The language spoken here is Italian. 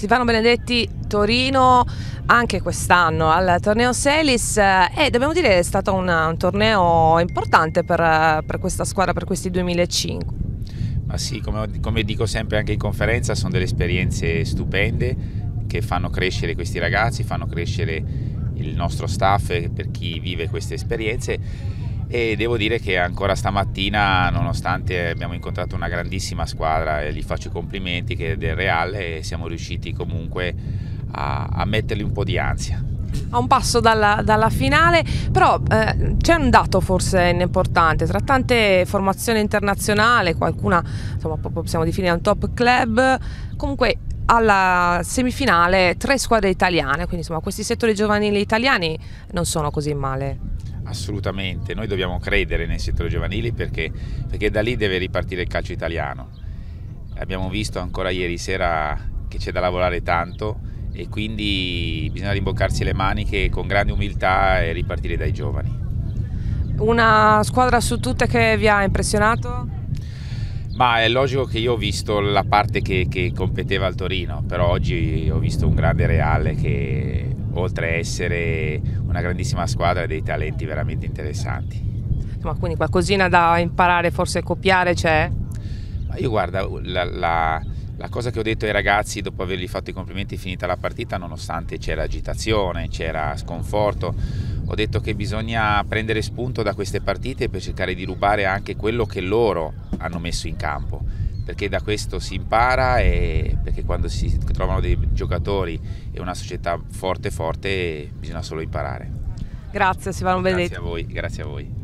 Silvano Benedetti, Torino anche quest'anno al torneo Selis e dobbiamo dire è stato un torneo importante per questa squadra, per questi 2005. Ma sì, come dico sempre anche in conferenza, sono delle esperienze stupende che fanno crescere questi ragazzi, fanno crescere il nostro staff per chi vive queste esperienze. E devo dire che ancora stamattina, nonostante abbiamo incontrato una grandissima squadra e gli faccio i complimenti che del Real, siamo riusciti comunque a mettergli un po' di ansia. A un passo dalla finale, però c'è un dato forse importante, tra tante formazioni internazionali, qualcuna insomma possiamo definire un top club, comunque alla semifinale 3 squadre italiane, quindi insomma questi settori giovanili italiani non sono così male. Assolutamente, noi dobbiamo credere nei settori giovanili perché da lì deve ripartire il calcio italiano. Abbiamo visto ancora ieri sera che c'è da lavorare tanto e quindi bisogna rimboccarsi le maniche con grande umiltà e ripartire dai giovani. Una squadra su tutte che vi ha impressionato? Ma è logico che io ho visto la parte che competeva al Torino, però oggi ho visto un grande Real che oltre a essere una grandissima squadra ha dei talenti veramente interessanti. Insomma, quindi qualcosina da imparare, forse copiare c'è? Ma io guarda, la cosa che ho detto ai ragazzi dopo avergli fatto i complimenti finita la partita, nonostante c'era agitazione, c'era sconforto, ho detto che bisogna prendere spunto da queste partite per cercare di rubare anche quello che loro hanno messo in campo, perché da questo si impara e perché quando si trovano dei giocatori e una società forte bisogna solo imparare. Grazie Silvano Benedetti. Grazie a voi, grazie a voi.